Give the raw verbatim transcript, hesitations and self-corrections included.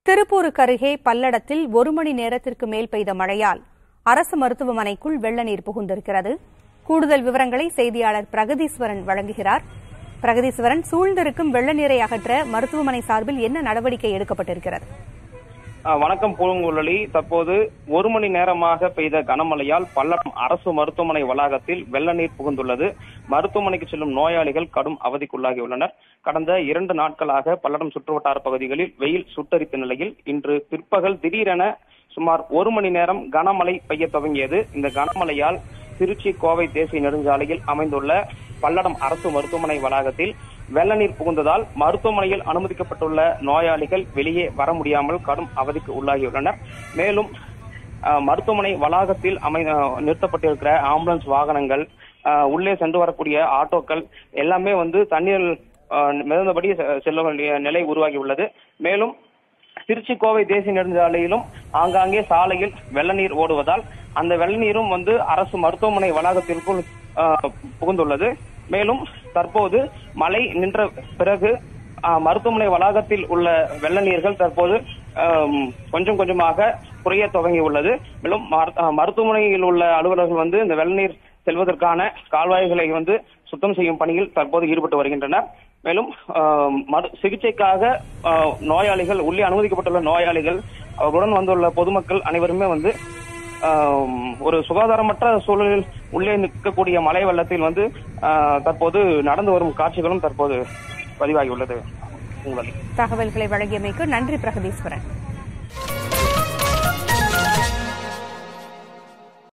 திருப்பூருக்கு அருகே பல்லடத்தில் ஒரு மணி நேரத்திற்கு மேல் பெய்த மழையால் அரசு மருத்துவமனைக்குள் வெள்ள நீர் புகுந்திருக்கிறது. கூடுதல் விவரங்களை செய்தியாளர் பிரகதீஸ்வரன் வழங்குகிறார். பிரகதீஸ்வரன், சூழ்ந்திருக்கும் வெள்ள நீரை அகற்ற மருத்துவமனை சார்பில் என்ன நடவடிக்கை எடுக்கப்பட்டிருக்கிறது? வணக்கம் பூங்குழலி. தற்போது ஒரு மணி நேரமாக பெய்த கனமழையால் பல்லடம் அரசு மருத்துவமனை வளாகத்தில் வெள்ள நீர் புகுந்துள்ளது. மருத்துவமனைக்கு செல்லும் நோயாளிகள் கடும் அவதிக்குள்ளாகியுள்ளனர். கடந்த இரண்டு நாட்களாக பல்லடம் சுற்றுவட்டார பகுதிகளில் வெயில் சுட்டரித்த நிலையில் இன்று பிற்பகல் திடீரென சுமார் ஒரு மணி நேரம் கனமழை பெய்ய துவங்கியது. இந்த கனமழையால் திருச்சி கோவை தேசிய நெடுஞ்சாலையில் அமைந்துள்ள பல்லடம் அரசு மருத்துவமனை வளாகத்தில் வெள்ள நீர் புகுந்ததால் மருத்துவமனையில் அனுமதிக்கப்பட்டுள்ள நோயாளிகள் வெளியே வர முடியாமல் கடும் அவதிக்கு உள்ளாகியுள்ளனர். மேலும் மருத்துவமனை வளாகத்தில் அமை நிறுத்தப்பட்டிருக்கிற ஆம்புலன்ஸ் வாகனங்கள், உள்ளே சென்று வரக்கூடிய ஆட்டோக்கள் எல்லாமே வந்து தண்ணீர் மிதந்தபடி செல்ல வேண்டிய நிலை உருவாகியுள்ளது. மேலும் திருச்சி கோவை தேசிய நெடுஞ்சாலையிலும் ஆங்காங்கே சாலையில் வெள்ள நீர் ஓடுவதால் அந்த வெள்ள நீரும் வந்து அரசு மருத்துவமனை வளாகத்திற்குள் புகுந்துள்ளது. மேலும் தற்போது மழை நின்ற பிறகு மருத்துவமனை வளாகத்தில் உள்ள வெள்ள நீர்கள் தற்போது கொஞ்சம் கொஞ்சமாக குறைய துவங்கியுள்ளது. மேலும் மருத்துவமனையில் உள்ள அலுவலர்கள் வந்து இந்த வெள்ள நீர் செல்வதற்கான கால்வாய்களை வந்து சுத்தம் செய்யும் பணியில் தற்போது ஈடுபட்டு வருகின்றனர். மேலும் சிகிச்சைக்காக நோயாளிகள், உள்ளே அனுமதிக்கப்பட்டுள்ள நோயாளிகள், அவர்களுடன் வந்துள்ள பொதுமக்கள் அனைவருமே வந்து ஒரு சுகாதாரமற்ற சூழலில் உள்ளே நிற்கக்கூடிய மழை வெள்ளத்தில் வந்து தற்போது நடந்து வரும் காட்சிகளும் தற்போது பதிவாகியுள்ளது. தகவல்களை வழங்கியமைக்கு நன்றி பிரகதீஸ்வரன்.